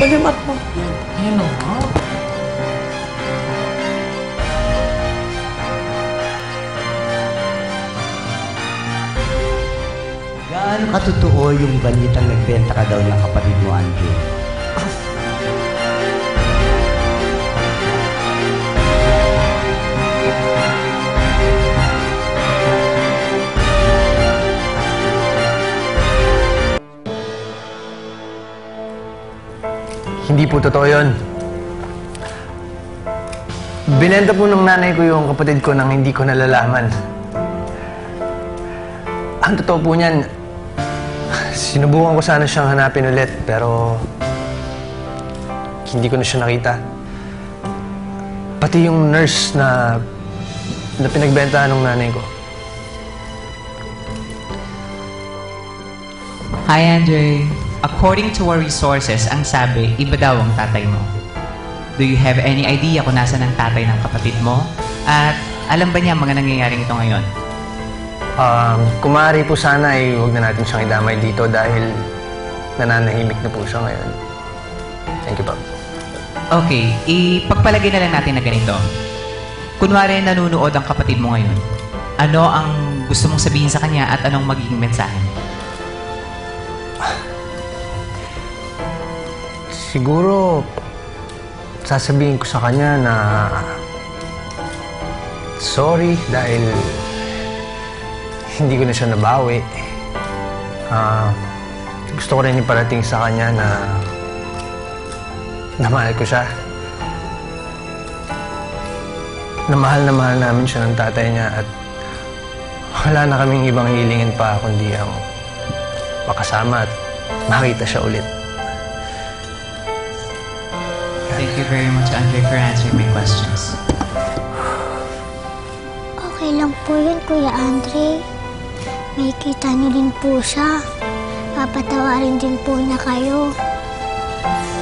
Lagyan mat mo. Yan o, ha? Gaano katotoo yung balitang nagbenta ka daw ng kapatid mo, Andre? Hindi po totoo yun. Binenta po ng nanay ko yung kapatid ko nang hindi ko nalalaman. Ang totoo po niyan, sinubukan ko sana siyang hanapin ulit, pero hindi ko na siya nakita. Pati yung nurse na pinagbentahan ng nanay ko. Hi, Andre. According to our resources, ang sabi, iba daw ang tatay mo. Do you have any idea kung nasa ng tatay ng kapatid mo? At alam ba niya mga nangyayaring ito ngayon? Kung maaari po sana ay huwag na natin siyang idamay dito dahil nananahimik na po siya ngayon. Thank you, Bob. Okay, ipagpalagay na lang natin na ganito. Kunwari nanunood ang kapatid mo ngayon. Ano ang gusto mong sabihin sa kanya at anong magiging mensahe mo? Siguro, sasabihin ko sa kanya na sorry dahil hindi ko na siya nabawi. Gusto ko rin iparating sa kanya na mahal ko siya. Na mahal namin siya ng tatay niya at wala na kaming ibang hilingin pa kundi ang makasama at makita siya ulit. Thank you very much, Andre, for answering my questions. Okay lang po yun, Kuya Andre. May kita niyo din po siya. Papatawarin din po niya kayo.